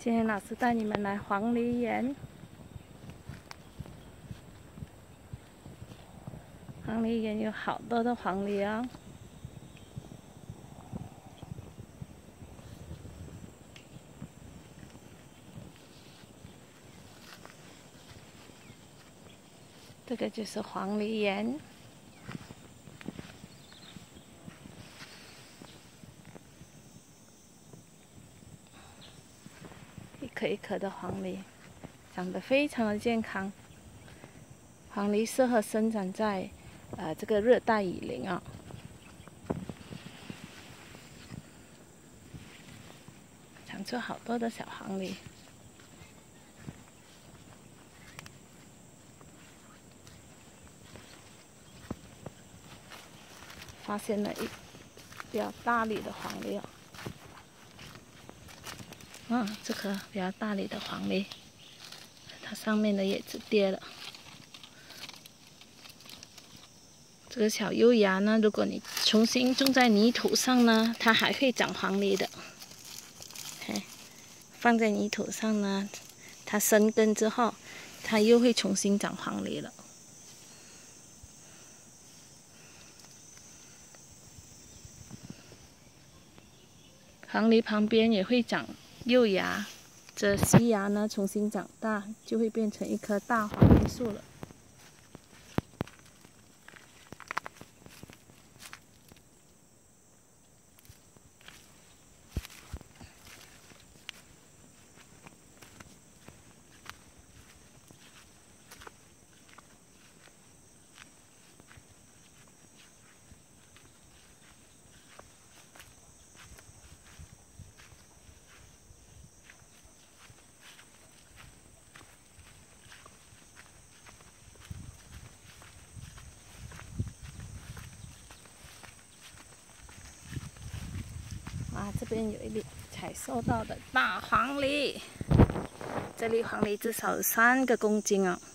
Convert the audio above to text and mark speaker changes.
Speaker 1: 今天老师带你们来黄梨园。黄梨园有好多的黄梨哦。这个就是黄梨园。 一颗一颗的黄梨，长得非常的健康。黄梨适合生长在这个热带雨林啊、长出好多的小黄梨。发现了一比较大粒的黄梨哦。 这颗比较大粒的黄梨，它上面的叶子跌了。这个小幼芽呢，如果你重新种在泥土上呢，它还会长黄梨的。放在泥土上呢，它生根之后，它又会重新长黄梨了。黄梨旁边也会长幼芽。 这细芽呢，重新长大，就会变成一棵大黄梨树了。这边有一粒采收到的大黄梨，这粒黄梨至少有3个公斤哦。